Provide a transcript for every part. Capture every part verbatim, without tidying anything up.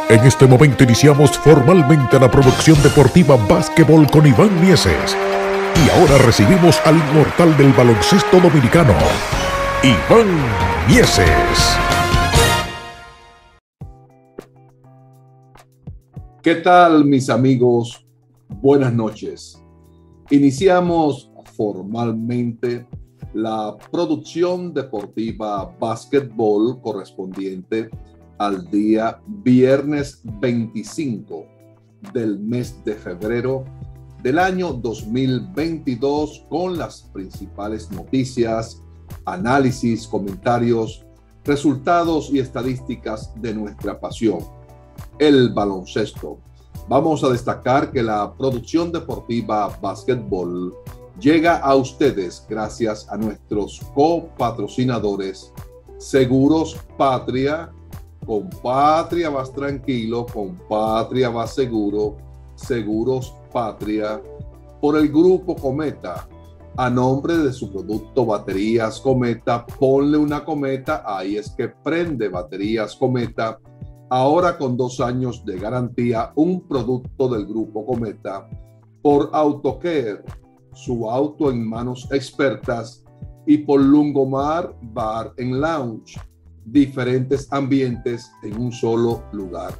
En este momento iniciamos formalmente la producción deportiva Básquetbol con Iván Mieses. Y ahora recibimos al inmortal del baloncesto dominicano, Iván Mieses. ¿Qué tal, mis amigos? Buenas noches. Iniciamos formalmente la producción deportiva Básquetbol correspondiente al día viernes veinticinco del mes de febrero del año dos mil veintidós, con las principales noticias, análisis, comentarios, resultados y estadísticas de nuestra pasión, el baloncesto. Vamos a destacar que la producción deportiva Básquetbol llega a ustedes gracias a nuestros copatrocinadores Seguros Patria. Con Patria vas tranquilo, con Patria vas seguro. Seguros Patria, por el Grupo Cometa, a nombre de su producto Baterías Cometa. Ponle una cometa, ahí es que prende. Baterías Cometa, ahora con dos años de garantía, un producto del Grupo Cometa. Por Autocare, su auto en manos expertas. Y por Lungomar Bar and Lounge, diferentes ambientes en un solo lugar.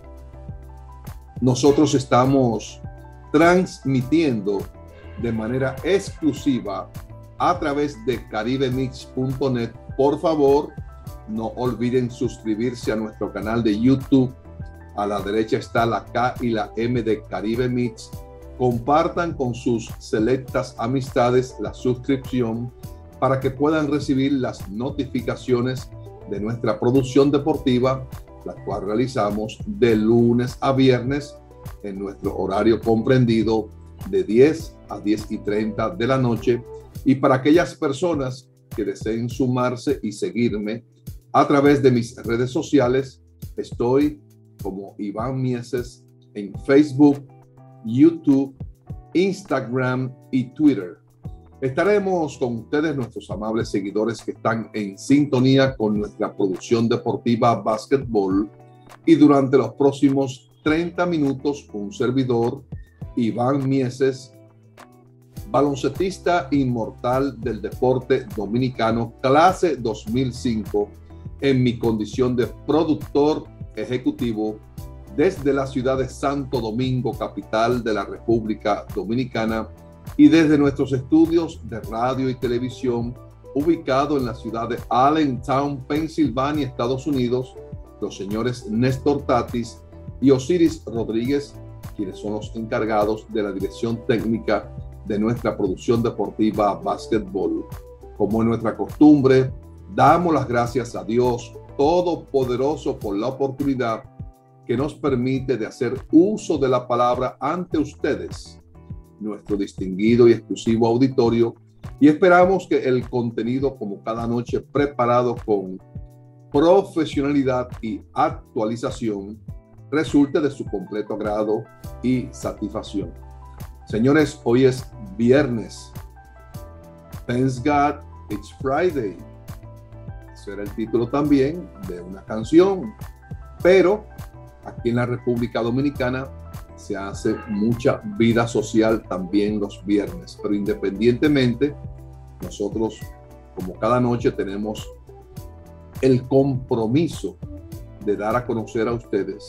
Nosotros estamos transmitiendo de manera exclusiva a través de caribe mix punto net. Por favor, no olviden suscribirse a nuestro canal de YouTube. A la derecha está la K y la M de Caribe Mix. Compartan con sus selectas amistades la suscripción para que puedan recibir las notificaciones de nuestra producción deportiva, la cual realizamos de lunes a viernes en nuestro horario comprendido de diez a diez y treinta de la noche. Y para aquellas personas que deseen sumarse y seguirme a través de mis redes sociales, estoy como Iván Mieses en Facebook, YouTube, Instagram y Twitter. Estaremos con ustedes, nuestros amables seguidores que están en sintonía con nuestra producción deportiva Básquetbol, y durante los próximos treinta minutos un servidor, Iván Mieses, baloncestista inmortal del deporte dominicano, clase dos mil cinco, en mi condición de productor ejecutivo desde la ciudad de Santo Domingo, capital de la República Dominicana, y desde nuestros estudios de radio y televisión ubicado en la ciudad de Allentown, Pensilvania, Estados Unidos, los señores Néstor Tatis y Osiris Rodríguez, quienes son los encargados de la dirección técnica de nuestra producción deportiva Básquetbol. Como es nuestra costumbre, damos las gracias a Dios Todopoderoso por la oportunidad que nos permite de hacer uso de la palabra ante ustedes, nuestro distinguido y exclusivo auditorio, y esperamos que el contenido, como cada noche, preparado con profesionalidad y actualización, resulte de su completo agrado y satisfacción. Señores, hoy es viernes. Thanks God it's Friday. Ese era el título también de una canción. Pero aquí en la República Dominicana se hace mucha vida social también los viernes. Pero independientemente, nosotros, como cada noche, tenemos el compromiso de dar a conocer a ustedes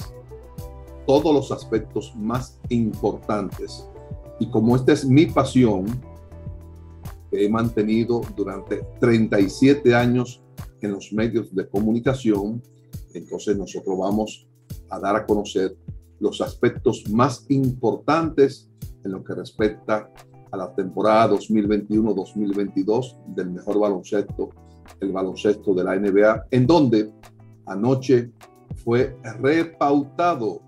todos los aspectos más importantes. Y como esta es mi pasión, que he mantenido durante treinta y siete años en los medios de comunicación, entonces nosotros vamos a dar a conocer los aspectos más importantes en lo que respecta a la temporada dos mil veintiuno dos mil veintidós del mejor baloncesto, el baloncesto de la N B A, en donde anoche fue repautado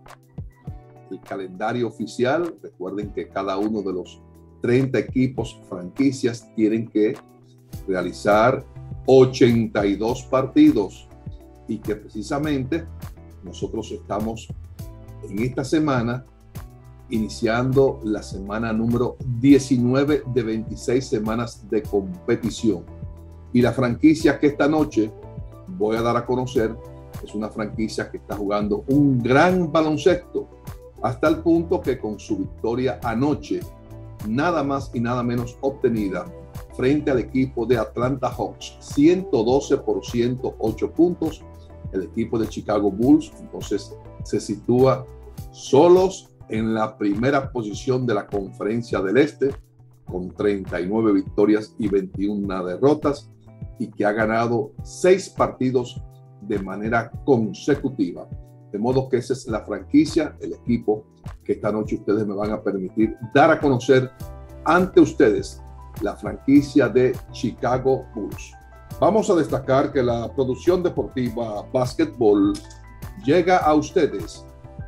el calendario oficial. Recuerden que cada uno de los treinta equipos franquicias tienen que realizar ochenta y dos partidos, y que precisamente nosotros estamos en esta semana iniciando la semana número diecinueve de veintiséis semanas de competición. Y la franquicia que esta noche voy a dar a conocer es una franquicia que está jugando un gran baloncesto, hasta el punto que con su victoria anoche, nada más y nada menos obtenida frente al equipo de Atlanta Hawks, ciento doce por ciento ocho puntos, el equipo de Chicago Bulls entonces se sitúa solos en la primera posición de la Conferencia del Este, con treinta y nueve victorias y veintiuna derrotas, y que ha ganado seis partidos de manera consecutiva. De modo que esa es la franquicia, el equipo que esta noche ustedes me van a permitir dar a conocer ante ustedes, la franquicia de Chicago Bulls. Vamos a destacar que la producción deportiva Básquetbol llega a ustedes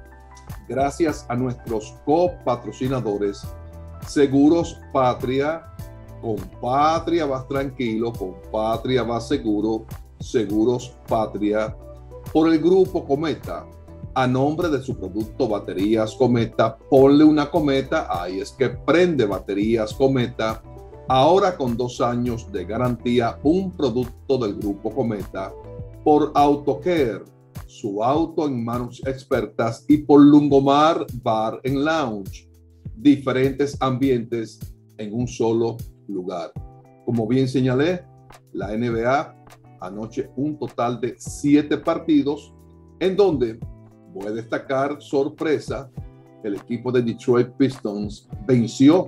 gracias a nuestros copatrocinadores Seguros Patria. Con Patria vas tranquilo, con Patria vas seguro. Seguros Patria. Por el Grupo Cometa, a nombre de su producto Baterías Cometa, ponle una cometa, ahí es que prende Baterías Cometa, ahora con dos años de garantía, un producto del Grupo Cometa. Por AutoCare, su auto en manos expertas, y por Lungomar Bar and Lounge, diferentes ambientes en un solo lugar. Como bien señalé, la N B A anoche un total de siete partidos, en donde voy a destacar sorpresa, el equipo de Detroit Pistons venció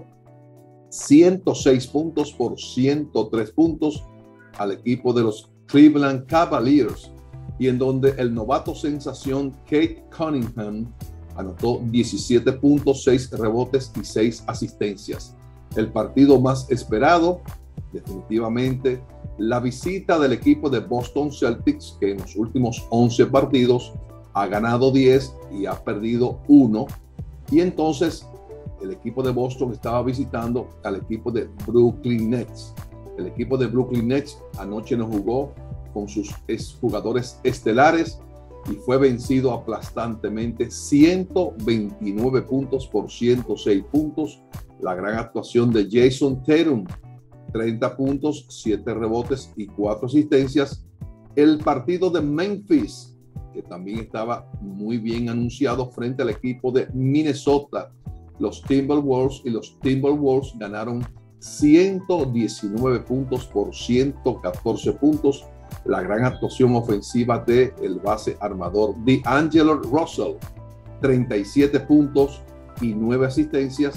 ciento seis puntos por ciento tres puntos al equipo de los Cleveland Cavaliers, y en donde el novato sensación Kate Cunningham anotó diecisiete puntos, seis rebotes y seis asistencias. El partido más esperado, definitivamente, la visita del equipo de Boston Celtics, que en los últimos once partidos ha ganado diez y ha perdido uno. Y entonces el equipo de Boston estaba visitando al equipo de Brooklyn Nets. El equipo de Brooklyn Nets anoche no jugó con sus jugadores estelares y fue vencido aplastantemente ciento veintinueve puntos por ciento seis puntos. La gran actuación de Jason Tatum, treinta puntos, siete rebotes y cuatro asistencias. El partido de Memphis, que también estaba muy bien anunciado frente al equipo de Minnesota. Los Timberwolves y los Timberwolves ganaron ciento diecinueve puntos por ciento catorce puntos. La gran actuación ofensiva de el base armador D'Angelo Russell, treinta y siete puntos y nueve asistencias.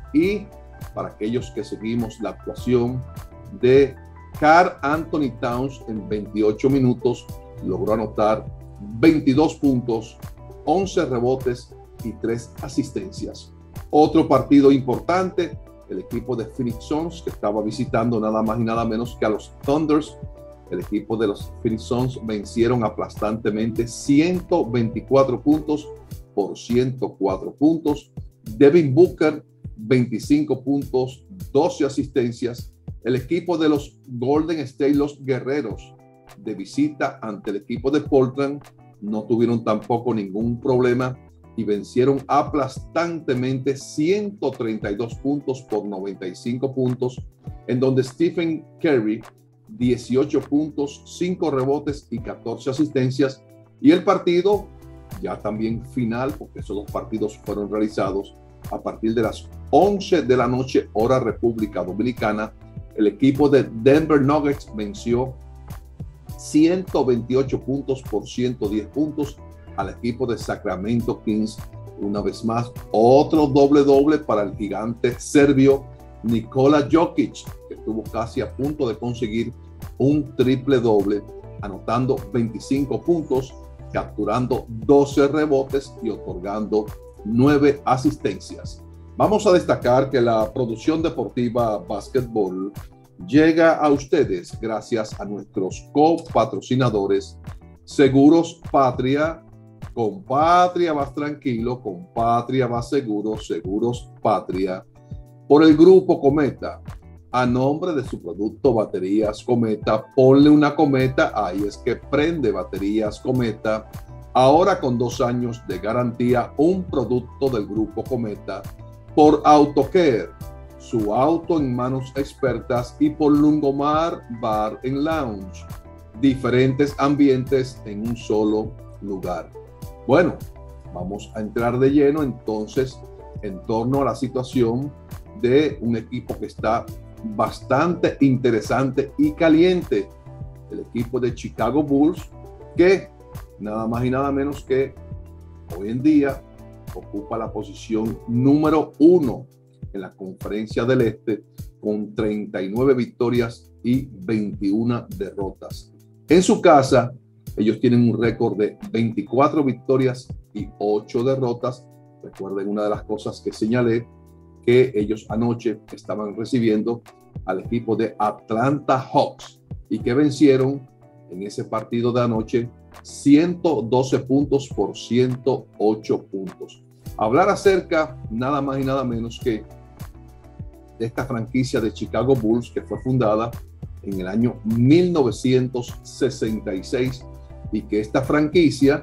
Y para aquellos que seguimos la actuación de Karl Anthony Towns, en veintiocho minutos logró anotar veintidós puntos, once rebotes y tres asistencias. Otro partido importante, el equipo de Phoenix Suns, que estaba visitando nada más y nada menos que a los Thunders. El equipo de los Phoenix Suns vencieron aplastantemente ciento veinticuatro puntos por ciento cuatro puntos. Devin Booker, veinticinco puntos, doce asistencias. El equipo de los Golden State, los Guerreros, de visita ante el equipo de Portland, no tuvieron tampoco ningún problema y vencieron aplastantemente ciento treinta y dos puntos por noventa y cinco puntos, en donde Stephen Curry, dieciocho puntos, cinco rebotes y catorce asistencias. Y el partido ya también final, porque esos dos partidos fueron realizados a partir de las once de la noche, hora República Dominicana. El equipo de Denver Nuggets venció ciento veintiocho puntos por ciento diez puntos al equipo de Sacramento Kings. Una vez más, otro doble doble para el gigante serbio Nikola Jokic, que estuvo casi a punto de conseguir un triple doble, anotando veinticinco puntos, capturando doce rebotes y otorgando nueve asistencias. Vamos a destacar que la producción deportiva Básquetbol llega a ustedes gracias a nuestros copatrocinadores Seguros Patria. Con Patria vas tranquilo, con Patria vas seguro. Seguros Patria. Por el Grupo Cometa, a nombre de su producto Baterías Cometa, ponle una cometa, ahí es que prende Baterías Cometa, ahora con dos años de garantía, un producto del Grupo Cometa. Por AutoCare, su auto en manos expertas, y por Lungomar Bar and Lounge, diferentes ambientes en un solo lugar. Bueno, vamos a entrar de lleno entonces en torno a la situación de un equipo que está bastante interesante y caliente, el equipo de Chicago Bulls, que nada más y nada menos que hoy en día ocupa la posición número uno en la Conferencia del Este con treinta y nueve victorias y veintiuna derrotas. En su casa, ellos tienen un récord de veinticuatro victorias y ocho derrotas. Recuerden una de las cosas que señalé, que ellos anoche estaban recibiendo al equipo de Atlanta Hawks y que vencieron en ese partido de anoche ciento doce puntos por ciento ocho puntos. Hablar acerca nada más y nada menos que de esta franquicia de Chicago Bulls, que fue fundada en el año mil novecientos sesenta y seis y que esta franquicia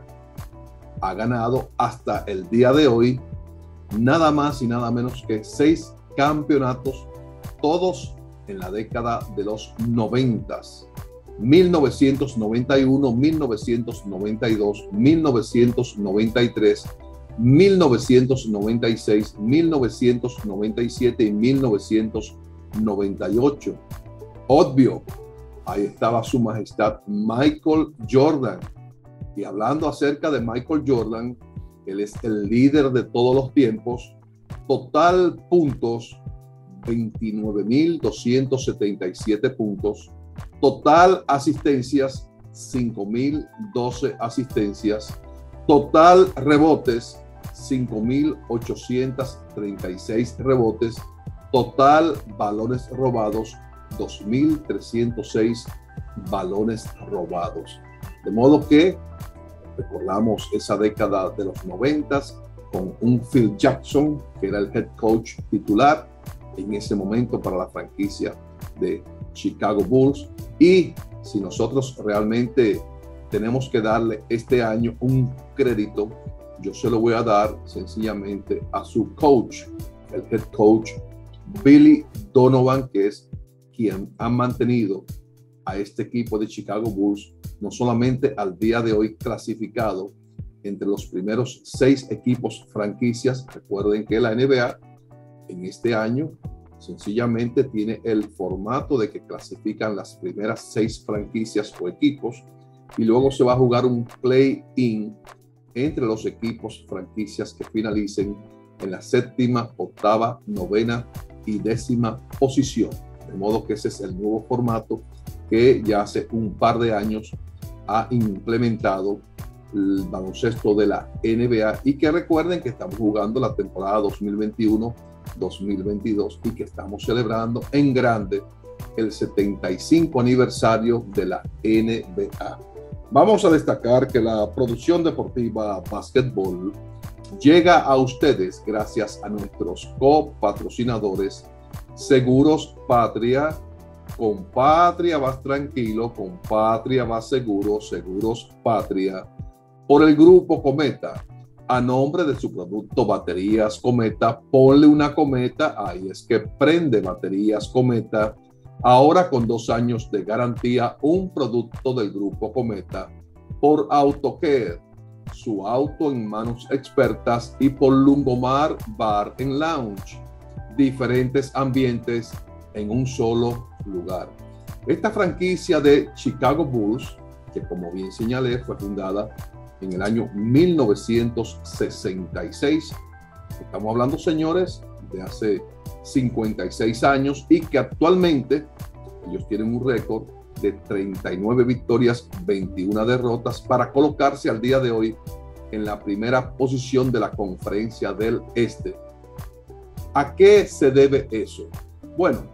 ha ganado hasta el día de hoy nada más y nada menos que seis campeonatos, todos en la década de los noventas. mil novecientos noventa y uno, mil novecientos noventa y dos, mil novecientos noventa y tres, mil novecientos noventa y seis, mil novecientos noventa y siete y mil novecientos noventa y ocho. Obvio, ahí estaba su majestad Michael Jordan. Y hablando acerca de Michael Jordan, él es el líder de todos los tiempos. Total puntos, veintinueve mil doscientos setenta y siete puntos. Total asistencias, cinco mil doce asistencias. Total rebotes, cinco mil ochocientos treinta y seis rebotes. Total balones robados, dos mil trescientos seis balones robados. De modo que recordamos esa década de los noventas con un Phil Jackson, que era el head coach titular en ese momento para la franquicia de Chicago Bulls. Y si nosotros realmente tenemos que darle este año un crédito, yo se lo voy a dar sencillamente a su coach, el head coach Billy Donovan, que es quien ha mantenido a este equipo de Chicago Bulls no solamente al día de hoy clasificado entre los primeros seis equipos franquicias. Recuerden que la N B A en este año sencillamente tiene el formato de que clasifican las primeras seis franquicias o equipos y luego se va a jugar un play-in entre los equipos franquicias que finalicen en la séptima, octava, novena y décima posición. De modo que ese es el nuevo formato que ya hace un par de años ha implementado el baloncesto de la N B A y que recuerden que estamos jugando la temporada dos mil veintiuno dos mil veintidós y que estamos celebrando en grande el setenta y cinco aniversario de la N B A. Vamos a destacar que la producción deportiva Básquetbol llega a ustedes gracias a nuestros copatrocinadores Seguros Patria. Con Patria vas tranquilo, con Patria vas seguro, Seguros Patria. Por el Grupo Cometa, a nombre de su producto Baterías Cometa, ponle una cometa, ahí es que prende Baterías Cometa, ahora con dos años de garantía, un producto del Grupo Cometa. Por AutoCare, su auto en manos expertas, y por Lungomar Bar and Lounge, diferentes ambientes en un solo lugar. Esta franquicia de Chicago Bulls, que como bien señalé, fue fundada en el año mil novecientos sesenta y seis. Estamos hablando, señores, de hace cincuenta y seis años y que actualmente ellos tienen un récord de treinta y nueve victorias, veintiuna derrotas para colocarse al día de hoy en la primera posición de la Conferencia del Este. ¿A qué se debe eso? Bueno,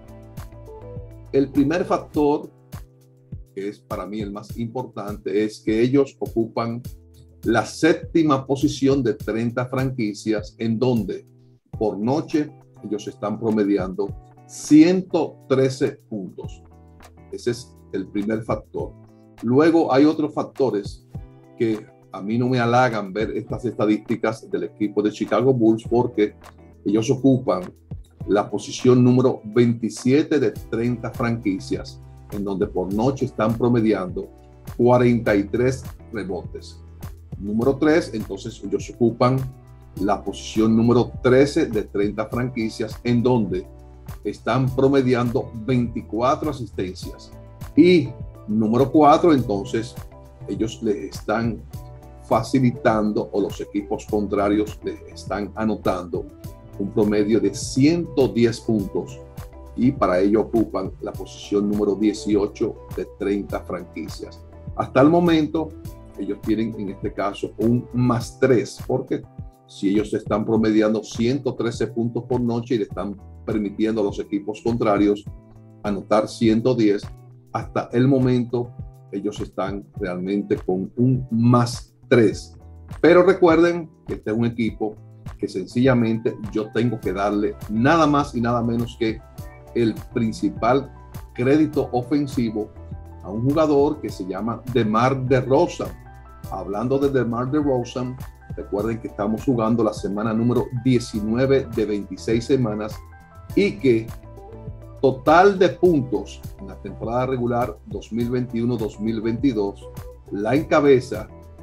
el primer factor, que es para mí el más importante, es que ellos ocupan la séptima posición de treinta franquicias, en donde por noche ellos están promediando ciento trece puntos. Ese es el primer factor. Luego hay otros factores que a mí no me halagan ver estas estadísticas del equipo de Chicago Bulls, porque ellos ocupan la posición número veintisiete de treinta franquicias, en donde por noche están promediando cuarenta y tres rebotes. número tres, entonces ellos ocupan la posición número trece de treinta franquicias, en donde están promediando veinticuatro asistencias. Y número cuatro, entonces ellos les están facilitando, o los equipos contrarios les están anotando un promedio de ciento diez puntos, y para ello ocupan la posición número dieciocho de treinta franquicias. Hasta el momento ellos tienen en este caso un más tres, porque si ellos están promediando ciento trece puntos por noche y le están permitiendo a los equipos contrarios anotar ciento diez, hasta el momento ellos están realmente con un más tres. Pero recuerden que este es un equipo que sencillamente yo tengo que darle nada más y nada menos que el principal crédito ofensivo a un jugador que se llama DeMar DeRozan. Hablando de DeMar DeRozan, recuerden que estamos jugando la semana número diecinueve de veintiséis semanas, y que total de puntos en la temporada regular dos mil veintiuno dos mil veintidós la encabeza,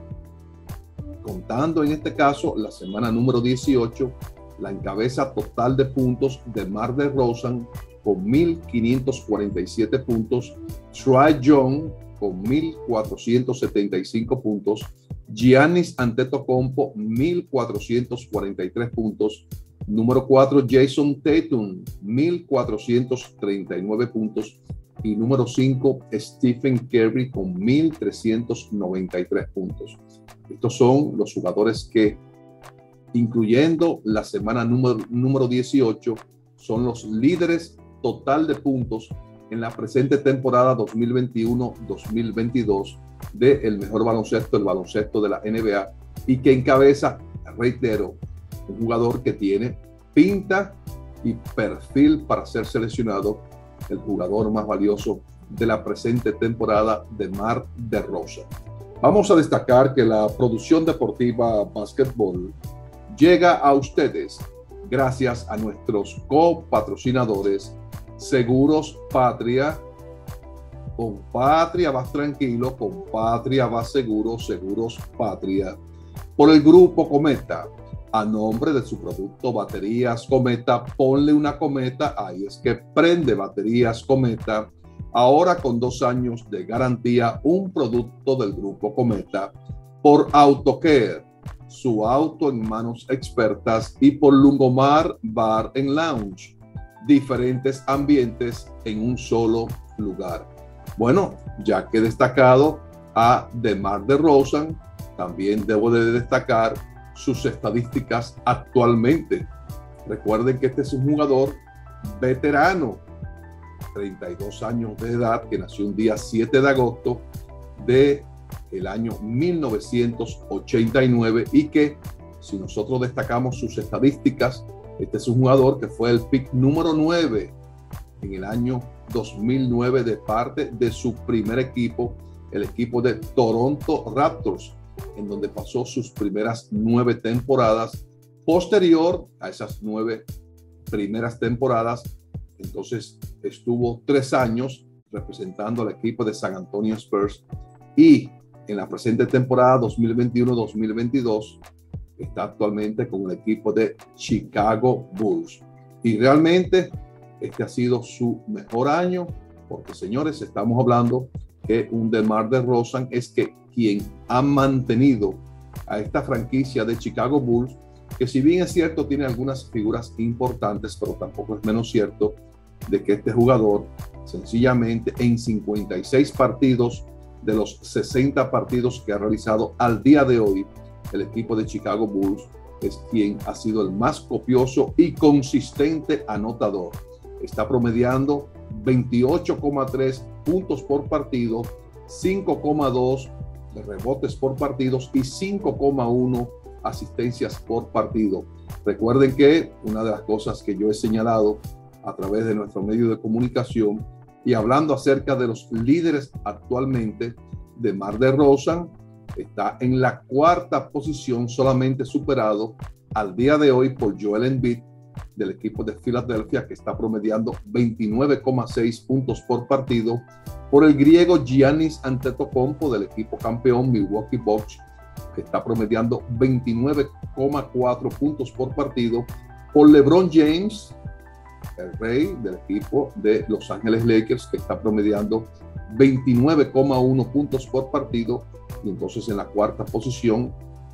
contando en este caso la semana número dieciocho, la encabeza total de puntos de DeMar DeRozan con mil quinientos cuarenta y siete puntos, Trae Young con mil cuatrocientos setenta y cinco puntos, Giannis Antetokounmpo mil cuatrocientos cuarenta y tres puntos, número cuatro Jason Tatum mil cuatrocientos treinta y nueve puntos, y número cinco Stephen Curry con mil trescientos noventa y tres puntos. Estos son los jugadores que, incluyendo la semana número, número dieciocho, son los líderes total de puntos en la presente temporada dos mil veintiuno dos mil veintidós del mejor baloncesto, el baloncesto de la N B A, y que encabeza, reitero, un jugador que tiene pinta y perfil para ser seleccionado el jugador más valioso de la presente temporada, DeMar DeRozan. Vamos a destacar que la producción deportiva Básquetbol llega a ustedes gracias a nuestros copatrocinadores Seguros Patria. Con Patria vas tranquilo, con Patria vas seguro, Seguros Patria. Por el Grupo Cometa, a nombre de su producto Baterías Cometa, ponle una cometa, ahí es que prende Baterías Cometa, ahora con dos años de garantía, un producto del Grupo Cometa. Por AutoCare, su auto en manos expertas, y por Lungomar Bar and Lounge, diferentes ambientes en un solo lugar. Bueno, ya que he destacado a DeMar DeRozan, también debo de destacar sus estadísticas actualmente. Recuerden que este es un jugador veterano, treinta y dos años de edad, que nació un día siete de agosto de el año mil novecientos ochenta y nueve, y que, si nosotros destacamos sus estadísticas, este es un jugador que fue el pick número nueve en el año dos mil nueve de parte de su primer equipo, el equipo de Toronto Raptors, en donde pasó sus primeras nueve temporadas. Posterior a esas nueve primeras temporadas, entonces estuvo tres años representando al equipo de San Antonio Spurs, y en la presente temporada dos mil veintiuno dos mil veintidós está actualmente con el equipo de Chicago Bulls. Y realmente este ha sido su mejor año, porque, señores, estamos hablando que un DeMar DeRozan es que quien ha mantenido a esta franquicia de Chicago Bulls, que si bien es cierto tiene algunas figuras importantes, pero tampoco es menos cierto de que este jugador sencillamente en cincuenta y seis partidos de los sesenta partidos que ha realizado al día de hoy el equipo de Chicago Bulls, es quien ha sido el más copioso y consistente anotador. Está promediando veintiocho coma tres puntos por partido, cinco coma dos de rebotes por partidos y cinco coma uno asistencias por partido. Recuerden que una de las cosas que yo he señalado a través de nuestro medio de comunicación, y hablando acerca de los líderes actualmente, DeMar DeRozan está en la cuarta posición, solamente superado al día de hoy por Joel Embiid del equipo de Filadelfia, que está promediando veintinueve coma seis puntos por partido, por el griego Giannis Antetokounmpo del equipo campeón Milwaukee Bucks, que está promediando veintinueve coma cuatro puntos por partido, por LeBron James, el rey del equipo de Los Ángeles Lakers, que está promediando veintinueve coma uno puntos por partido. Y entonces en la cuarta posición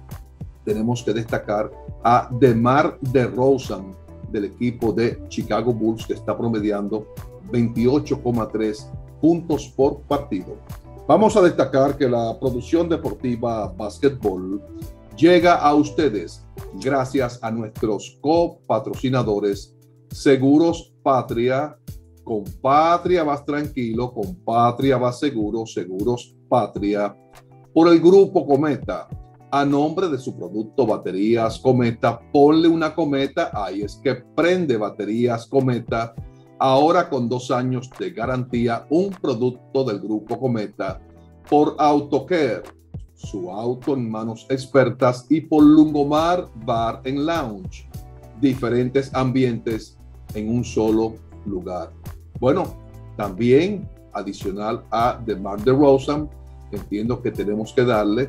tenemos que destacar a DeMar DeRozan del equipo de Chicago Bulls, que está promediando veintiocho coma tres puntos por partido. Vamos a destacar que la producción deportiva Básquetbol llega a ustedes gracias a nuestros copatrocinadores Seguros Patria. Con Patria vas tranquilo, con Patria vas seguro, Seguros Patria. Por el Grupo Cometa, a nombre de su producto Baterías Cometa, ponle una cometa, ahí es que prende Baterías Cometa, ahora con dos años de garantía, un producto del Grupo Cometa. Por AutoCare, su auto en manos expertas, y por Lungomar Bar and Lounge, diferentes ambientes en un solo lugar. Bueno, también adicional a DeMar DeRozan, entiendo que tenemos que darle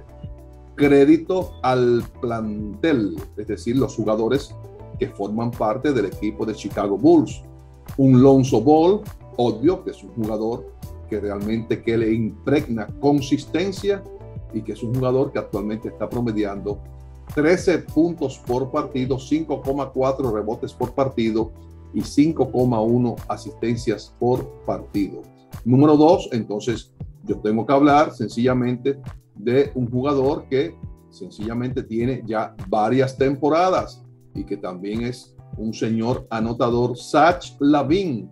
crédito al plantel, es decir, los jugadores que forman parte del equipo de Chicago Bulls. Un Lonzo Ball, obvio que es un jugador que realmente que le impregna consistencia y que es un jugador que actualmente está promediando trece puntos por partido, cinco coma cuatro rebotes por partido y cinco coma uno asistencias por partido. Número dos, entonces yo tengo que hablar sencillamente de un jugador que sencillamente tiene ya varias temporadas y que también es un señor anotador, Zach LaVine,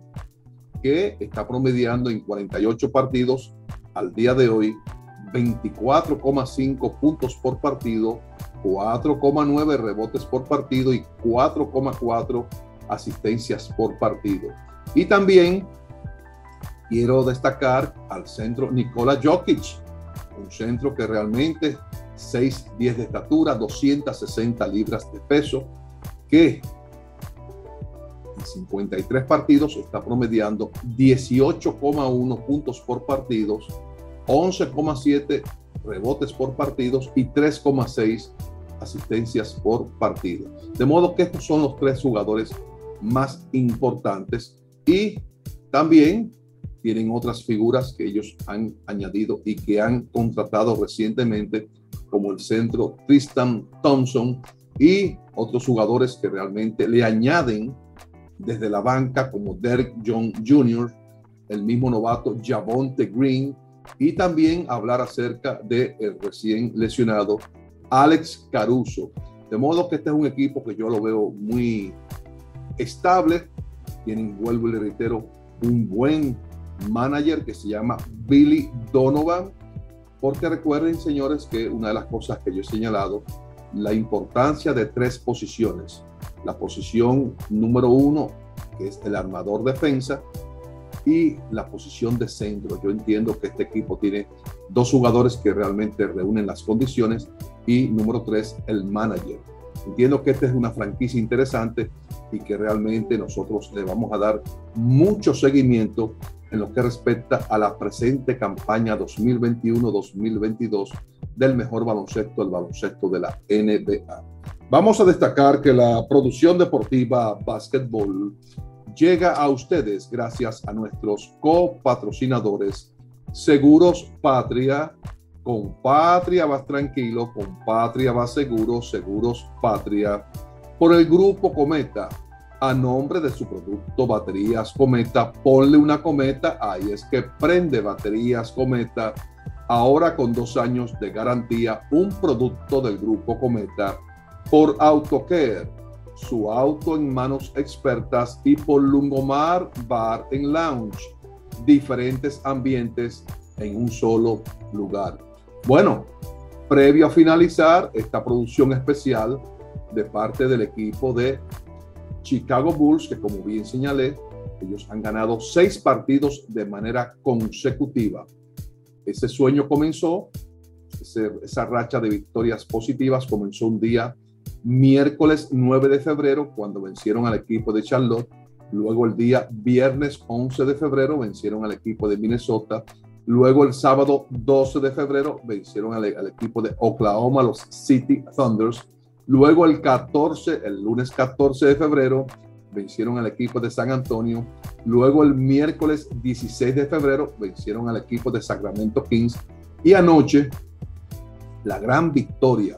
que está promediando en cuarenta y ocho partidos al día de hoy veinticuatro coma cinco puntos por partido, cuatro coma nueve rebotes por partido y cuatro coma cuatro asistencias por partido. Y también quiero destacar al centro Nikola Jokic, un centro que realmente seis diez de estatura, doscientas sesenta libras de peso, que en cincuenta y tres partidos está promediando dieciocho coma uno puntos por partidos, once coma siete rebotes por partidos y tres coma seis asistencias por partido. De modo que estos son los tres jugadores más importantes, y también tienen otras figuras que ellos han añadido y que han contratado recientemente, como el centro Tristan Thompson y otros jugadores que realmente le añaden desde la banca, como Derek Jones junior, el mismo novato Javonte Green, y también hablar acerca del recién lesionado Alex Caruso. De modo que este es un equipo que yo lo veo muy estable. Tienen, vuelvo y le reitero, un buen manager que se llama Billy Donovan, porque recuerden, señores, que una de las cosas que yo he señalado, la importancia de tres posiciones. La posición número uno, que es el armador defensa, y la posición de centro. Yo entiendo que este equipo tiene dos jugadores que realmente reúnen las condiciones, y número tres, el manager. Entiendo que esta es una franquicia interesante y que realmente nosotros le vamos a dar mucho seguimiento en lo que respecta a la presente campaña dos mil veintiuno dos mil veintidós del mejor baloncesto, el baloncesto de la N B A. Vamos a destacar que la producción deportiva Básquetbol llega a ustedes gracias a nuestros copatrocinadores Seguros Patria. Con Patria vas tranquilo, con Patria vas seguro, Seguros Patria. Por el Grupo Cometa, a nombre de su producto Baterías Cometa, ponle una cometa, ahí es que prende Baterías Cometa, ahora con dos años de garantía, un producto del Grupo Cometa. Por AutoCare, su auto en manos expertas, y por Lungomar Bar and Lounge, diferentes ambientes en un solo lugar. Bueno, previo a finalizar esta producción especial de parte del equipo de Chicago Bulls, que como bien señalé, ellos han ganado seis partidos de manera consecutiva. Ese sueño comenzó, ese, esa racha de victorias positivas comenzó un día miércoles nueve de febrero, cuando vencieron al equipo de Charlotte. Luego el día viernes once de febrero vencieron al equipo de Minnesota, Luego el sábado doce de febrero vencieron al, al equipo de Oklahoma, los City Thunders. Luego el catorce, el lunes catorce de febrero, vencieron al equipo de San Antonio. Luego el miércoles dieciséis de febrero vencieron al equipo de Sacramento Kings. Y anoche la gran victoria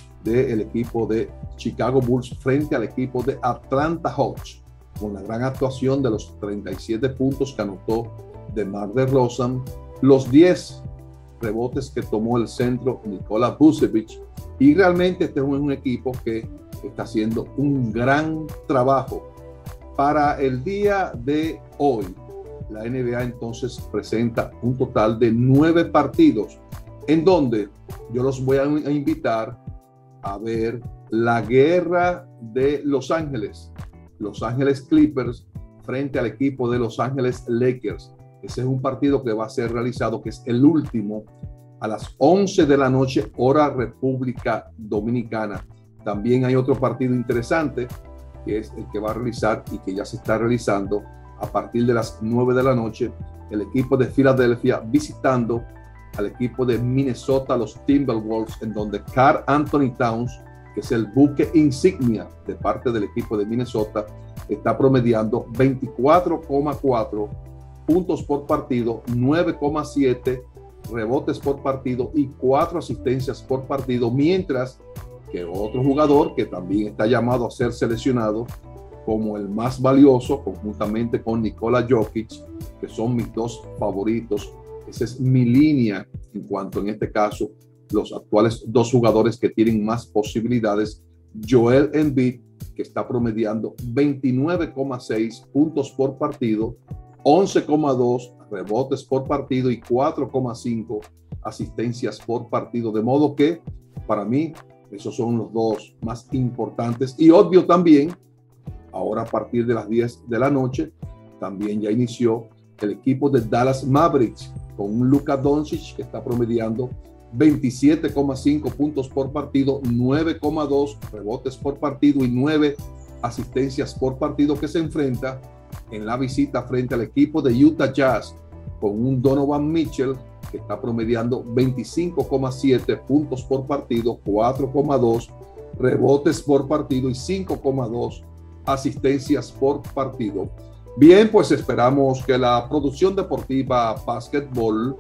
del equipo de Chicago Bulls frente al equipo de Atlanta Hawks, con la gran actuación de los treinta y siete puntos que anotó DeMar DeRozan, los diez rebotes que tomó el centro Nikola Vucevic, y realmente este es un equipo que está haciendo un gran trabajo. Para el día de hoy, la N B A entonces presenta un total de nueve partidos en donde yo los voy a invitar a ver la guerra de Los Ángeles, Los Ángeles Clippers frente al equipo de Los Ángeles Lakers. Ese es un partido que va a ser realizado, que es el último, a las once de la noche, hora República Dominicana. También hay otro partido interesante, que es el que va a realizar y que ya se está realizando a partir de las nueve de la noche, el equipo de Filadelfia visitando al equipo de Minnesota, los Timberwolves, en donde Karl Anthony Towns, que es el buque insignia de parte del equipo de Minnesota, está promediando veinticuatro coma cuatro puntos por partido, nueve coma siete rebotes por partido y cuatro asistencias por partido, mientras que otro jugador que también está llamado a ser seleccionado como el más valioso, conjuntamente con Nikola Jokic, que son mis dos favoritos. Esa es mi línea en cuanto, en este caso, los actuales dos jugadores que tienen más posibilidades. Joel Embiid, que está promediando veintinueve coma seis puntos por partido, once coma dos rebotes por partido y cuatro coma cinco asistencias por partido. De modo que, para mí, esos son los dos más importantes. Y obvio también, ahora a partir de las diez de la noche, también ya inició el equipo de Dallas Mavericks con un Luka Doncic que está promediando veintisiete coma cinco puntos por partido, nueve coma dos rebotes por partido y nueve asistencias por partido, que se enfrenta en la visita frente al equipo de Utah Jazz con un Donovan Mitchell que está promediando veinticinco coma siete puntos por partido, cuatro coma dos rebotes por partido y cinco coma dos asistencias por partido. Bien, pues esperamos que la producción deportiva Básquetbol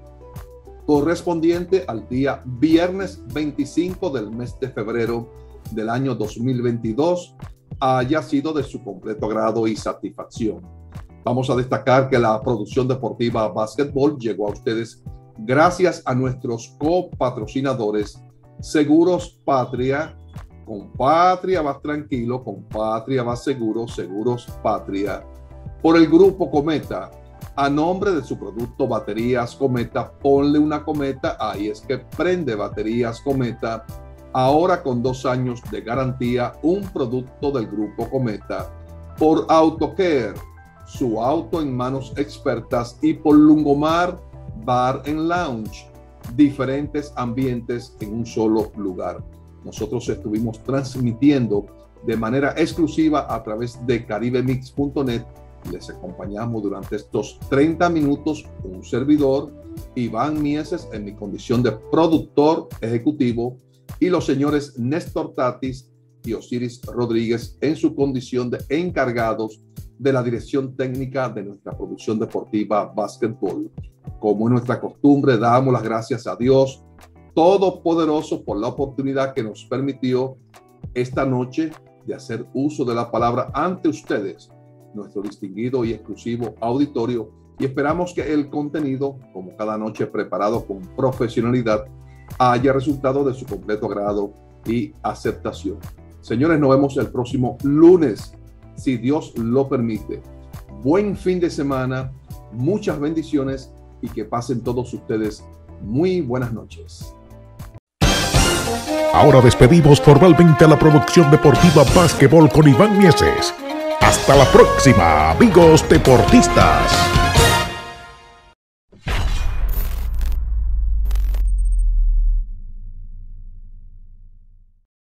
correspondiente al día viernes veinticinco del mes de febrero del año dos mil veintidós haya sido de su completo agrado y satisfacción. Vamos a destacar que la producción deportiva Básquetbol llegó a ustedes gracias a nuestros copatrocinadores Seguros Patria. Con Patria vas tranquilo, con Patria vas seguro, Seguros Patria. Por el Grupo Cometa, a nombre de su producto Baterías Cometa, ponle una cometa, ahí es que prende Baterías Cometa, ahora con dos años de garantía, un producto del Grupo Cometa. Por AutoCare, su auto en manos expertas, y por Lungomar Bar and Lounge, diferentes ambientes en un solo lugar. Nosotros estuvimos transmitiendo de manera exclusiva a través de caribe mix punto net. Les acompañamos durante estos treinta minutos un servidor, Iván Mieses, en mi condición de productor ejecutivo, y los señores Néstor Tatis y Osiris Rodríguez en su condición de encargados de la dirección técnica de nuestra producción deportiva Básquetbol. Como es nuestra costumbre, damos las gracias a Dios Todopoderoso por la oportunidad que nos permitió esta noche de hacer uso de la palabra ante ustedes, nuestro distinguido y exclusivo auditorio, y esperamos que el contenido, como cada noche preparado con profesionalidad, haya resultado de su completo agrado y aceptación. Señores, nos vemos el próximo lunes, si Dios lo permite. Buen fin de semana, muchas bendiciones y que pasen todos ustedes muy buenas noches. Ahora despedimos formalmente a la producción deportiva Básquetbol con Iván Mieses. Hasta la próxima, amigos deportistas.